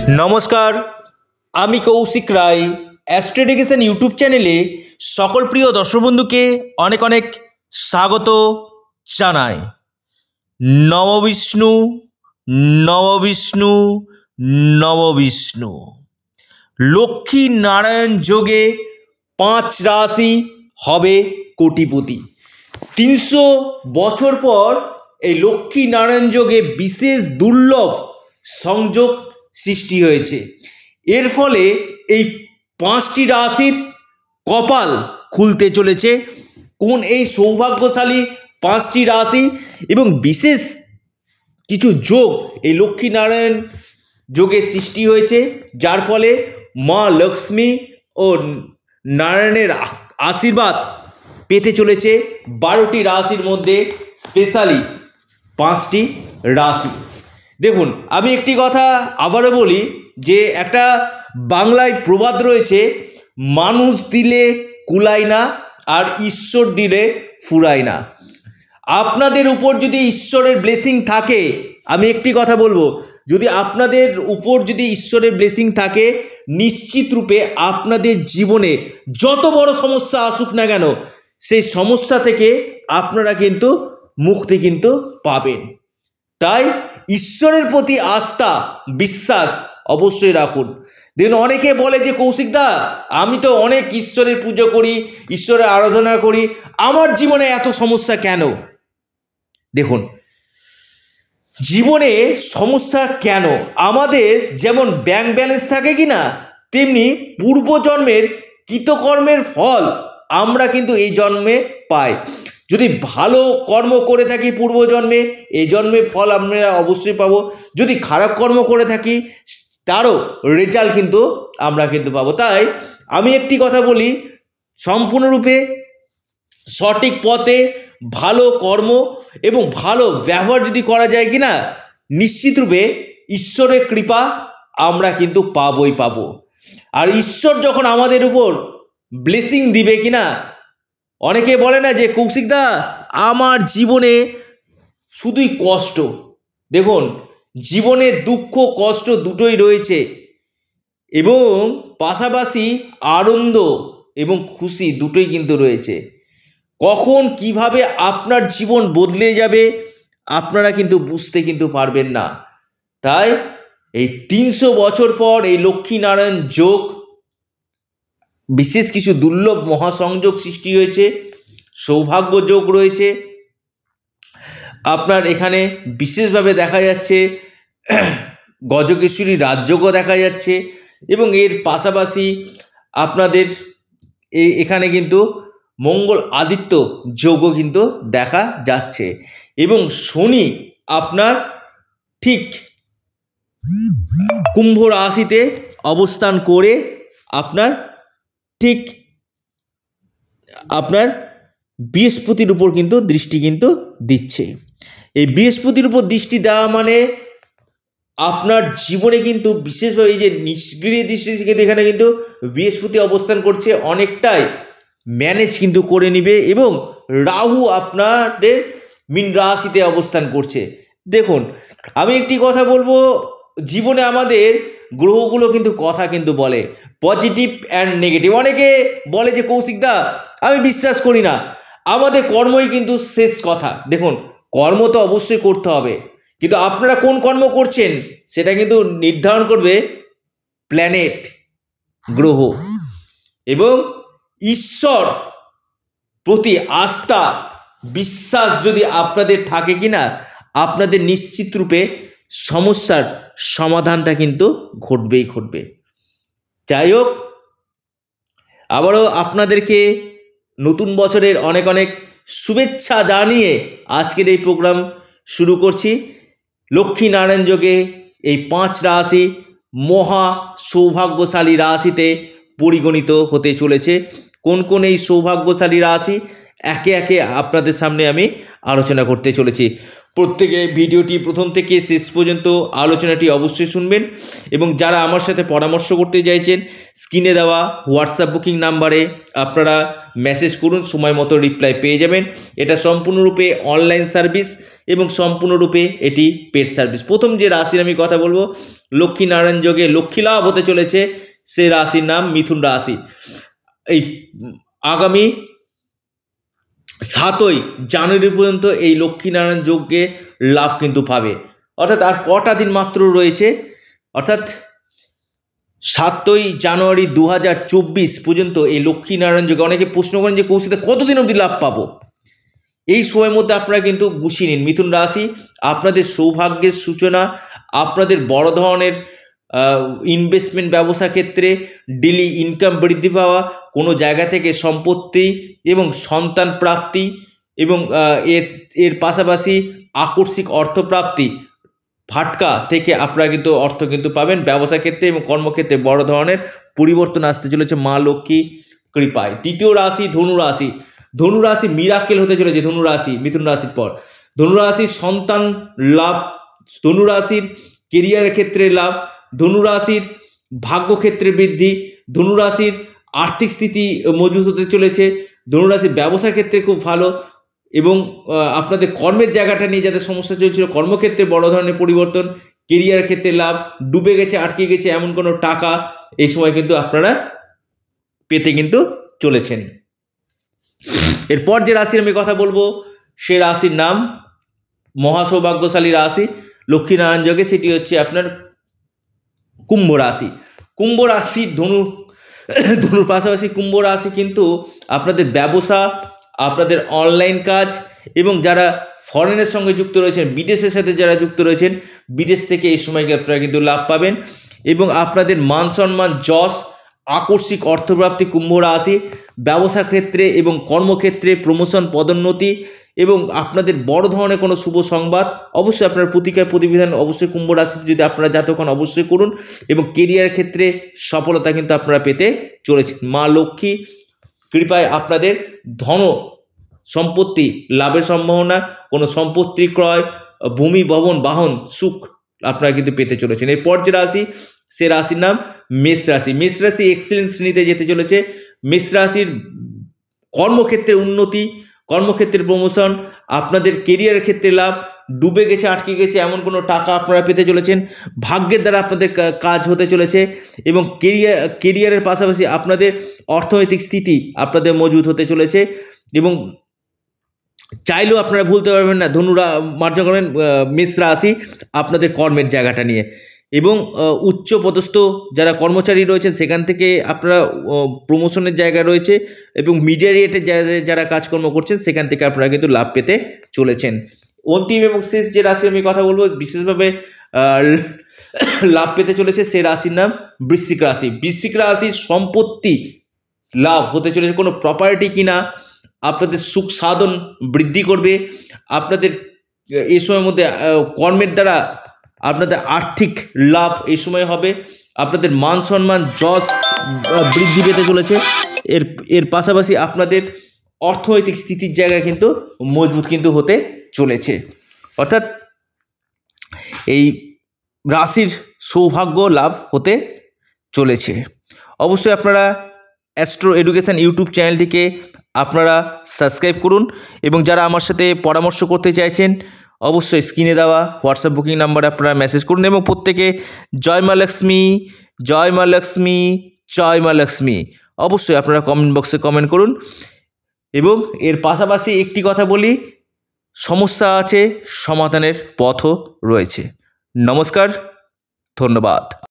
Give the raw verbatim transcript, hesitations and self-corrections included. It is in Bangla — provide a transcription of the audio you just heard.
নমস্কার, আমি Kaushik Roy astro education YouTube চ্যানেলে সকল প্রিয় দর্শক বন্ধুকে অনেক অনেক স্বাগত জানাই। নববিষ্ণু নববিষ্ণু নববিষ্ণু লক্ষ্মী নারায়ণ যোগে পাঁচ রাশি হবে কোটিপতি। তিনশো বছর পর এই লক্ষ্মী নারায়ণ যোগে বিশেষ দুর্লভ সংযোগ সৃষ্টি হয়েছে। এর ফলে এই পাঁচটি রাশির কপাল খুলতে চলেছে। কোন এই সৌভাগ্যশালী পাঁচটি রাশি এবং বিশেষ কিছু যোগ এই লক্ষ্মী নারায়ণ যোগে সৃষ্টি হয়েছে, যার ফলে মা লক্ষ্মী ও নারায়ণের আশীর্বাদ পেতে চলেছে বারোটি রাশির মধ্যে স্পেশালি পাঁচটি রাশি। দেখুন, আমি একটি কথা আবারও বলি যে একটা বাংলায় প্রবাদ রয়েছে, মানুষ দিলে কুলায় না আর ঈশ্বর দিলে ফুরায় না। আপনাদের উপর যদি ঈশ্বরের ব্লেসিং থাকে, আমি একটি কথা বলবো, যদি আপনাদের উপর যদি ঈশ্বরের ব্লেসিং থাকে, নিশ্চিত রূপে আপনাদের জীবনে যত বড় সমস্যা আসুক না কেন, সেই সমস্যা থেকে আপনারা কিন্তু মুক্তি কিন্তু পাবেন। তাই ঈশ্বরের প্রতি আস্থা বিশ্বাস অবশ্যই রাখুন। দেখুন, অনেকে বলে যে কৌশিক দা, আমি তো অনেক ঈশ্বরের পুজো করি, ঈশ্বরের আরাধনা করি, আমার জীবনে এত সমস্যা কেন? দেখুন, জীবনে সমস্যা কেন? আমাদের যেমন ব্যাংক ব্যালেন্স থাকে কি না, তেমনি পূর্বজন্মের কৃতকর্মের ফল আমরা কিন্তু এই জন্মে পাই। যদি ভালো কর্ম করে থাকি পূর্বজন্মে, এই জন্মে ফল আমরা অবশ্যই পাবো। যদি খারাপ কর্ম করে থাকি, তারও রেজাল্ট কিন্তু আমরা কিন্তু পাবো। তাই আমি একটি কথা বলি, সম্পূর্ণরূপে সঠিক পথে ভালো কর্ম এবং ভালো ব্যবহার যদি করা যায় কিনা, নিশ্চিতরূপে ঈশ্বরের কৃপা আমরা কিন্তু পাবোই পাবো। আর ঈশ্বর যখন আমাদের উপর ব্লেসিং দিবে কিনা, অনেকে বলে না যে কৌশিক দা, আমার জীবনে শুধুই কষ্ট। দেখুন, জীবনে দুঃখ কষ্ট দুটোই রয়েছে এবং পাশাপাশি আনন্দ এবং খুশি দুটোই কিন্তু রয়েছে। কখন কিভাবে আপনার জীবন বদলে যাবে আপনারা কিন্তু বুঝতে কিন্তু পারবেন না। তাই এই তিনশো বছর পর এই লক্ষ্মী নারায়ণ যোগ, বিশেষ কিছু দুর্লভ মহাসংযোগ সৃষ্টি হয়েছে, সৌভাগ্য যোগ রয়েছে। আপনার এখানে বিশেষভাবে দেখা যাচ্ছে গজকেশ্বরী রাজযোগও দেখা যাচ্ছে এবং এর পাশাপাশি আপনাদের এখানে কিন্তু মঙ্গল আদিত্য যোগও কিন্তু দেখা যাচ্ছে এবং শনি আপনার ঠিক কুম্ভ রাশিতে অবস্থান করে আপনার ঠিক আপনার বৃহস্পতির উপর কিন্তু দৃষ্টি কিন্তু দিচ্ছে। এই বৃহস্পতির উপর দৃষ্টি দেওয়া মানে আপনার জীবনে কিন্তু বিশেষভাবে এই যে নিষ্ক্রিয় দৃষ্টি থেকে এখানে কিন্তু বৃহস্পতি অবস্থান করছে, অনেকটাই ম্যানেজ কিন্তু করে নিবে এবং রাহু আপনাদের মীন রাশিতে অবস্থান করছে। দেখুন, আমি একটি কথা বলবো, জীবনে আমাদের গ্রহগুলো কিন্তু কথা কিন্তু বলে, পজিটিভ অ্যান্ড নেগেটিভ। অনেকে বলে যে কৌশিক দা, আমি বিশ্বাস করি না, আমাদের কর্মই কিন্তু শেষ কথা। দেখুন, কর্ম তো অবশ্যই করতে হবে, কিন্তু আপনারা কোন কর্ম করছেন সেটা কিন্তু নির্ধারণ করবে প্ল্যানেট, গ্রহ। এবং ঈশ্বর প্রতি আস্থা বিশ্বাস যদি আপনাদের থাকে কিনা, আপনাদের নিশ্চিত রূপে সমস্যার সমাধানটা কিন্তু ঘটবেই ঘটবে। যাই হোক, আবারও আপনাদেরকে নতুন বছরের অনেক অনেক শুভেচ্ছা জানিয়ে আজকের এই প্রোগ্রাম শুরু করছি। লক্ষ্মী নারায়ণ যোগে এই পাঁচ রাশি মহা সৌভাগ্যশালী রাশিতে পরিগণিত হতে চলেছে। কোন কোন এই সৌভাগ্যশালী রাশি একে একে আপনাদের সামনে আমি আলোচনা করতে চলেছি। প্রত্যেকে ভিডিওটি প্রথম থেকে শেষ পর্যন্ত আলোচনাটি অবশ্যই শুনবেন এবং যারা আমার সাথে পরামর্শ করতে চাইছেন স্ক্রিনে দেওয়া হোয়াটসঅ্যাপ বুকিং নাম্বারে আপনারা মেসেজ করুন, সময় মতো রিপ্লাই পেয়ে যাবেন। এটা সম্পূর্ণরূপে অনলাইন সার্ভিস এবং সম্পূর্ণরূপে এটি পেড সার্ভিস। প্রথম যে রাশির আমি কথা বলবো, লক্ষ্মীনারায়ণ যোগে লক্ষ্মী লাভ হতে চলেছে, সে রাশির নাম মিথুন রাশি। এই আগামী সাতই জানুয়ারি পর্যন্ত এই লক্ষ্মীনারায়ণ যোগে লাভ কিন্তু পাবে, অর্থাৎ আর কটা দিন মাত্র রয়েছে, অর্থাৎ সাতই জানুয়ারি দু হাজার চব্বিশ পর্যন্ত এই লক্ষ্মীনারায়ণ যোগে। অনেকে প্রশ্ন করেন যে কৌশিতে কতদিন অবধি লাভ পাবো, এই সময়ের মধ্যে আপনারা কিন্তু গুছিয়ে নিন। মিথুন রাশি আপনাদের সৌভাগ্যের সূচনা, আপনাদের বড় ধরনের ইনভেস্টমেন্ট ব্যবসা ক্ষেত্রে ডেলি ইনকাম বৃদ্ধি পাওয়া, কোনো জায়গা থেকে সম্পত্তি এবং সন্তান প্রাপ্তি এবং এর এর পাশাপাশি আকস্মিক অর্থপ্রাপ্তি, ফাটকা থেকে আপনারা কিন্তু অর্থ কিন্তু পাবেন ব্যবসা ক্ষেত্রে এবং কর্মক্ষেত্রে বড় ধরনের পরিবর্তন আসতে চলেছে মা লক্ষ্মী কৃপায়। তৃতীয় রাশি ধনু রাশি। ধনু রাশি মিরাক্কেল হতে চলেছে ধনু রাশি মিথুন রাশির পর। ধনু রাশির সন্তান লাভ, ধনু রাশির কেরিয়ারের ক্ষেত্রে লাভ, ধনু রাশির ভাগ্য ক্ষেত্রে বৃদ্ধি, ধনু রাশির আর্থিক স্থিতি মজবুত হতে চলেছে, ধনু রাশির ব্যবসা ক্ষেত্রে খুব ভালো এবং আপনাদের কর্মের জায়গাটা নিয়ে যাদের সমস্যা চলছিল কর্মক্ষেত্রে বড় ধরনের পরিবর্তন, কেরিয়ার ক্ষেত্রে লাভ, ডুবে গেছে আটকে গেছে এমন কোনো টাকা এই সময় কিন্তু আপনারা পেতে কিন্তু চলেছেন। এরপর যে রাশির আমি কথা বলবো সে রাশির নাম মহাসৌভাগ্যশালী রাশি লক্ষ্মীনারায়ণ যোগে, সেটি হচ্ছে আপনার কুম্ভ রাশি। কুম্ভ রাশি ধনু ধনুর পাশাপাশি কুম্ভ রাশি কিন্তু আপনাদের ব্যবসা, আপনাদের অনলাইন কাজ এবং যারা ফরেনের সঙ্গে যুক্ত রয়েছেন, বিদেশের সাথে যারা যুক্ত রয়েছেন, বিদেশ থেকে এই সময় আপনারা কিন্তু লাভ পাবেন এবং আপনাদের মান সম্মান, যশ, আকস্মিক অর্থপ্রাপ্তি কুম্ভ রাশি, ব্যবসা ক্ষেত্রে এবং কর্মক্ষেত্রে প্রমোশন, পদোন্নতি এবং আপনাদের বড় ধরনের কোনো শুভ সংবাদ। অবশ্যই আপনার প্রতিকার প্রতিবিধান অবশ্যই কুম্ভ রাশিতে যদি আপনারা জাতক হন অবশ্যই করুন এবং কেরিয়ার ক্ষেত্রে সফলতা কিন্তু আপনারা পেতে চলেছেন। মা লক্ষ্মী কৃপায় আপনাদের ধন সম্পত্তি লাভের সম্ভাবনা, কোনো সম্পত্তি ক্রয়, ভূমি, ভবন, বাহন, সুখ আপনারা কিন্তু পেতে চলেছেন। এরপর যে রাশি সে রাশির নাম মেষ রাশি। মেষ রাশি এক্সেলেন্ট শ্রেণীতে যেতে চলেছে। মেষ রাশির কর্মক্ষেত্রে উন্নতি, কর্মক্ষেত্রে প্রমোশন, আপনাদের কেরিয়ারের ক্ষেত্রে লাভ, ডুবে গেছে আটকে গেছে এমন কোনো টাকা আপনারা পেতে চলেছেন, ভাগ্যের দ্বারা আপনাদের কাজ হতে চলেছে এবং কেরিয়ার কেরিয়ারের পাশাপাশি আপনাদের অর্থনৈতিক স্থিতি আপনাদের মজবুত হতে চলেছে এবং চাইলেও আপনারা ভুলতে পারবেন না ধনুরা মার্জন করবেন মেষ রাশি আপনাদের কর্মের জায়গাটা নিয়ে এবং উচ্চ পদস্থ যারা কর্মচারী রয়েছেন সেখান থেকে আপনারা প্রমোশনের জায়গা রয়েছে এবং মিডিয়ারিয়েটে যারা কাজকর্ম করছেন সেখান থেকে আপনারা কিন্তু লাভ পেতে চলেছেন। অন্তিম এবং শেষ যে রাশির আমি কথা বলবো বিশেষভাবে লাভ পেতে চলেছে সে রাশির নাম বৃশ্চিক রাশি। বৃশ্চিক রাশির সম্পত্তি লাভ হতে চলেছে, কোনো প্রপার্টি কিনা আপনাদের সুখ সাধন বৃদ্ধি করবে, আপনাদের এই সময়ের মধ্যে কর্মের দ্বারা আপনাদের আর্থিক লাভ এই সময় হবে, আপনাদের মান সম্মান, যশ বৃদ্ধি পেতে চলেছে। এর এর পাশাপাশি আপনাদের অর্থনৈতিক স্থিতির জায়গা কিন্তু মজবুত কিন্তু হতে চলেছে, অর্থাৎ এই রাশির সৌভাগ্য লাভ হতে চলেছে। অবশ্যই আপনারা অ্যাস্ট্রো এডুকেশন ইউটিউব চ্যানেলটিকে আপনারা সাবস্ক্রাইব করুন এবং যারা আমার সাথে পরামর্শ করতে চাইছেন অবশ্যই স্ক্রিনে দেওয়া হোয়াটসঅ্যাপ বুকিং নাম্বারে আপনারা মেসেজ করুন এবং প্রত্যেকে জয় মা লক্ষ্মী, জয় মা লক্ষ্মী, জয় মা লক্ষ্মী অবশ্যই আপনারা কমেন্ট বক্সে কমেন্ট করুন। এবং এর পাশাপাশি একটি কথা বলি, সমস্যা আছে সমাধানের পথও রয়েছে। নমস্কার, ধন্যবাদ।